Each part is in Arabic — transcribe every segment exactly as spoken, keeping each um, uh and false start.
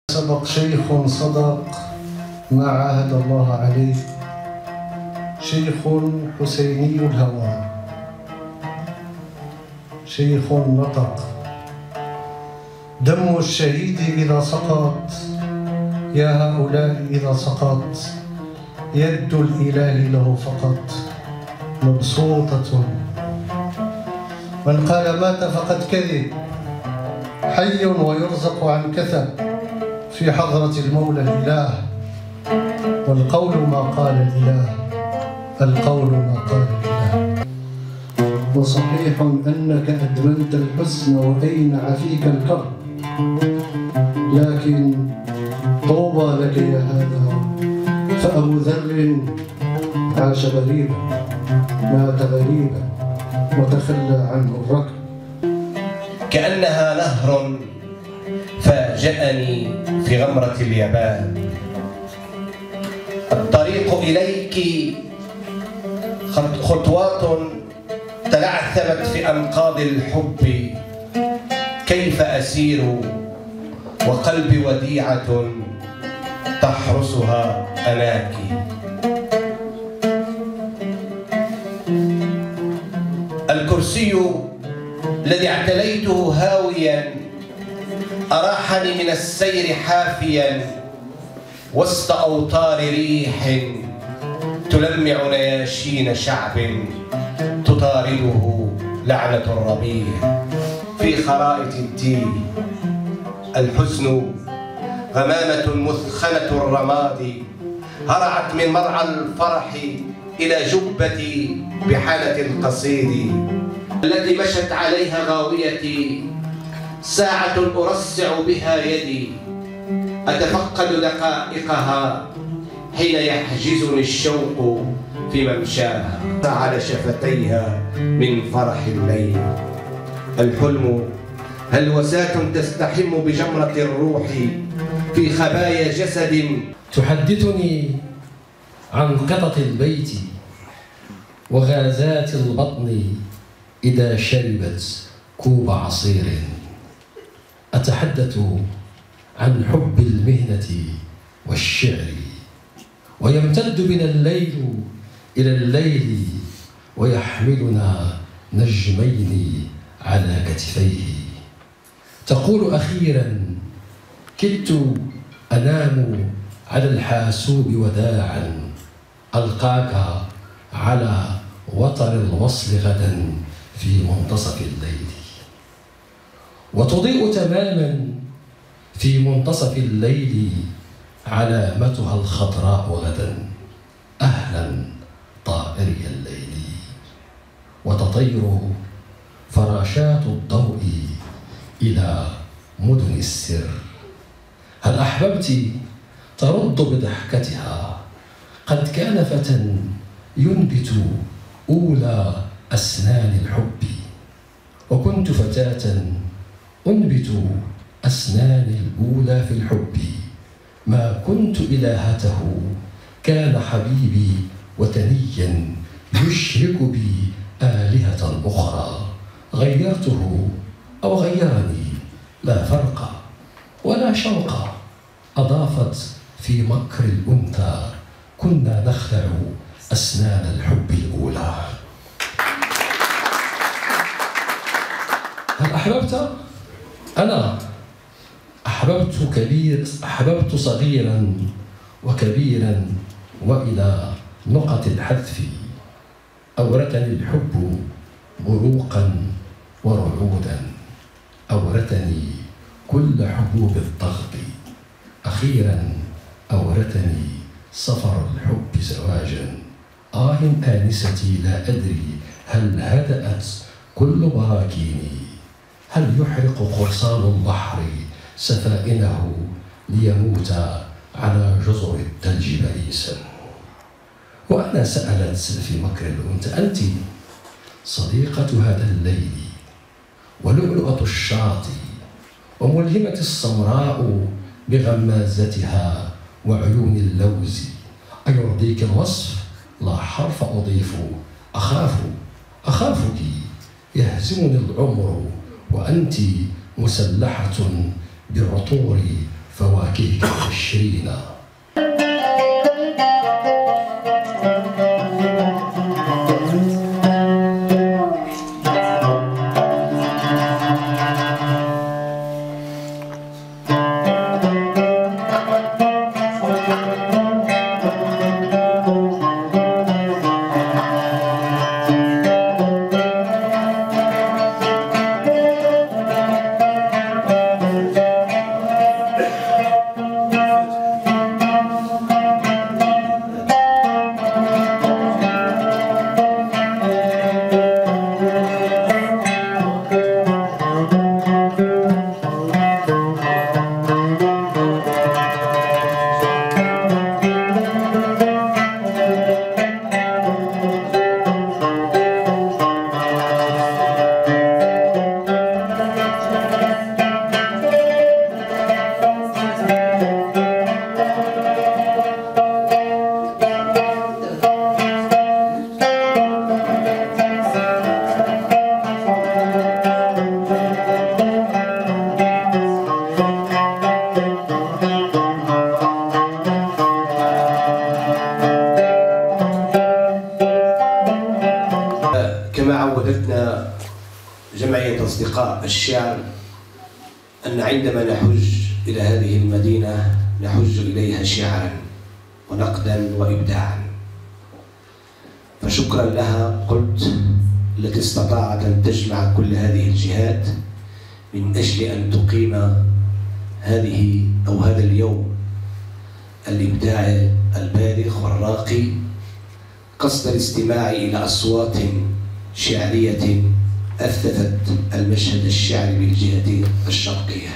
سبق شيخ صدق ما عاهد الله عليه، شيخ حسيني الهوى، شيخ نطق. دم الشهيد إذا سقط يا هؤلاء إذا سقط يد الإله له فقط مبسوطة. من قال مات فقد كذب، حي ويرزق عن كثب في حضرة المولى الإله، والقول ما قال الإله، القول ما قال الإله. وصحيح أنك أدمنت الحزن وأينع فيك الكرب، لكن طوبى لك يا هذا، فأبو ذر عاش غريبا مات غريبا وتخلى عنه الركب. كأنها نهر فاجأني في غمرة اليباب، الطريق إليك خطوات تلعثمت في أنقاض الحب، كيف أسير وقلبي وديعة تحرسها أناك. الكرسي الذي اعتليته هاويا أراحني من السير حافيا وسط أوتار ريح تلمع نياشين شعب تطارده لعنة الربيع. في خرائط التيه الحزن غمامة مثخنة الرماد، هرعت من مرعى الفرح إلى جبتي بحالة القصيد، التي مشت عليها غاويتي ساعة أرصع بها يدي، أتفقد دقائقها حين يحجزني الشوق في ممشاها على شفتيها من فرح الليل. الحلم هلوسات تستحم بجمرة الروح في خبايا جسد، تحدثني عن قطط البيت وغازات البطن إذا شربت كوب عصير. أتحدث عن حب المهنة والشعر، ويمتد بنا الليل إلى الليل ويحملنا نجمين على كتفيه. تقول أخيرا كدت أنام على الحاسوب وداعا، ألقاك على وتر الوصل غدا في منتصف الليل. وتضيء تماما في منتصف الليل علامتها الخضراء غدا، أهلا طائري الليل. وتطير فراشات الضوء إلى مدن السر. هل أحببت ترد بضحكتها؟ قد كان فتى ينبت أولى أسنان الحب، وكنت فتاة أنبت أسناني الأولى في الحب. ما كنت إلهته، كان حبيبي وثنيا يشرك بي آلهة أخرى. غيرته أو غيرني لا فرق ولا شوق، أضافت في مكر الأنثى كنا نخلع أسنان الحب الأولى. هل أحببت؟ أنا أحببت كبير، أحببت صغيرا وكبيرا وإلى نقط الحذف. أورثني الحب بروقا ورعودا، أورثني كل حبوب الضغط. أخيرا أورثني سفر الحب زواجا. آه آنستي لا أدري هل هدأت كل براكيني، هل يحرق قرصان البحر سفائنه ليموت على جزر الثلج بئيسا. وأنا سألت في مكر الأنثى أنت صديقة هذا الليل ولؤلؤة الشاطئ وملهمة السمراء بغمازتها وعيون اللوز، أيرضيك الوصف؟ لا حرف أضيف. أخاف أخافك يهزمني العمر وأنت مسلحة بعطور فواكهك عشرين. كما عودتنا جمعية أصدقاء الشعر أن عندما نحج إلى هذه المدينة نحج إليها شعرا ونقدا وإبداعا، فشكرا لها قلت التي استطاعت أن تجمع كل هذه الجهات من أجل أن تقيم هذه أو هذا اليوم الإبداعي البالغ والراقي قصد الاستماع إلى أصوات شعرية أثثت المشهد الشعري بالجهة الشرقية،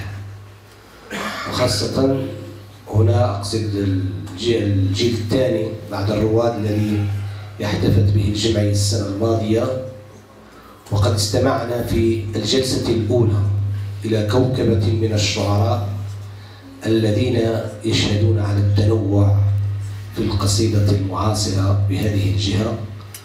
وخاصة هنا أقصد الجيل الثاني بعد الرواد الذي احتفت به الجمعية السنة الماضية. وقد استمعنا في الجلسة الأولى إلى كوكبة من الشعراء الذين يشهدون على التنوع في القصيدة المعاصرة بهذه الجهة،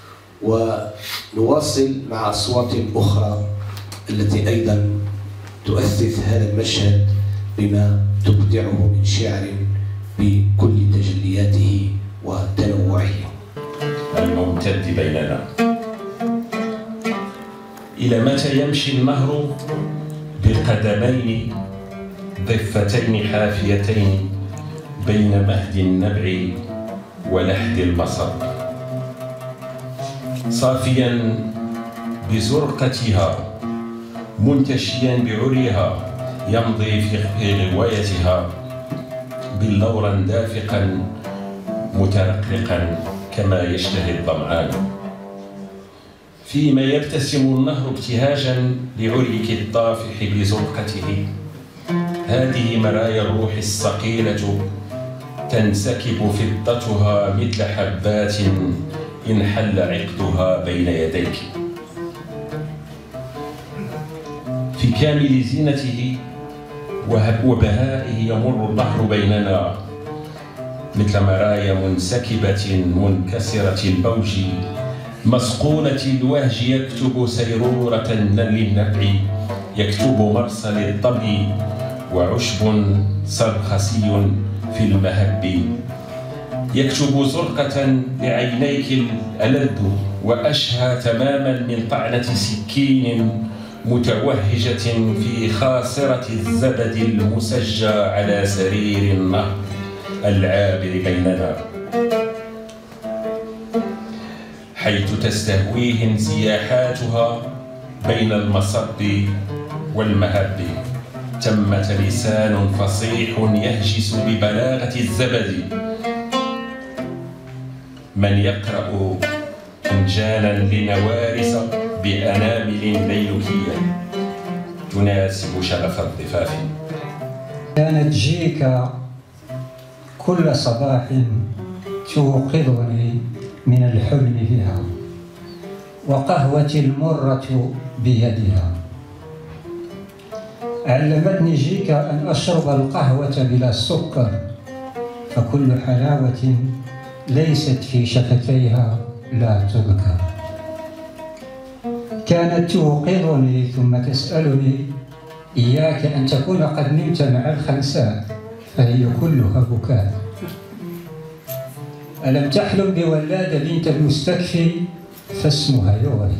ونواصل مع أصوات أخرى التي أيضا تؤثث هذا المشهد بما تبدعه من شعر بكل تجلياته وتنوعه. الممتد بيننا. إلى متى يمشي النهر بقدمين ضفتين حافيتين بين مهد النبع ولحد المصب، صافيا بزرقتها منتشيا بعريها يمضي في غوايتها بلورا دافقا مترقرقا كما يشتهي الظمآن، فيما يبتسم النهر ابتهاجا لعريك الطافح بزرقته. هذه مرايا الروح الصقيلة تنسكب فضتها مثل حبات انحل عقدها بين يديك. في كامل زينته وبهائه يمر البحر بيننا مثل مرايا منسكبة منكسرة البوج مسقولة الوهج يكتب سيرورة للنبع، يكتب مرسل الطبل وعشب سرخسي في المهب، يكتب زرقة لعينيك الألذ وأشهى تماما من طعنة سكين متوهجة في خاصرة الزبد المسجى على سرير النهر العابر بيننا، حيث تستهويه انسياحاتها بين المصب والمهب. تمت لسان فصيح يهجس ببلاغة الزبد، من يقرأ فنجانا لنوارس بأنامل ليلكية تناسب شغف الضفاف. كانت جيك كل صباح توقظني من الحلم بها، وقهوتي المرة بيدها. علمتني جيك أن أشرب القهوة بلا سكر، فكل حلاوة ليست في شفتيها لا تذكر. كانت توقظني ثم تسألني: إياك أن تكون قد نمت مع الخنساء، فهي كلها بكاء. ألم تحلم بولادة بنت المستكفي فاسمها يغري.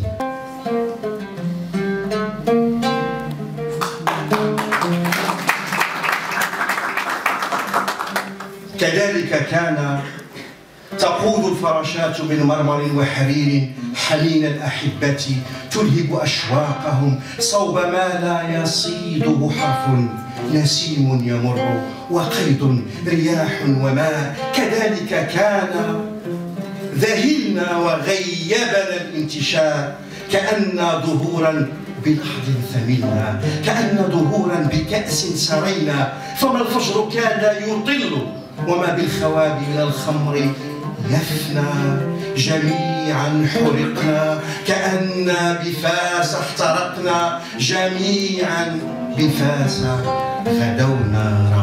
كذلك كان تقود الفراشات من مرمر وحرير حنين الأحبة تلهب أشواقهم صوب ما لا يصيده حرف، نسيم يمر وقيد رياح وماء. كذلك كان ذهلنا وغيبنا الانتشاء، كأن ظهورا بلحظ ثمنا، كأن ظهورا بكأس سرينا. فما الفجر كاد يطل وما بالخواب من الخمر يفنى. جميعا حرقنا كأن بفاس احترقنا، جميعا بفاس غدونا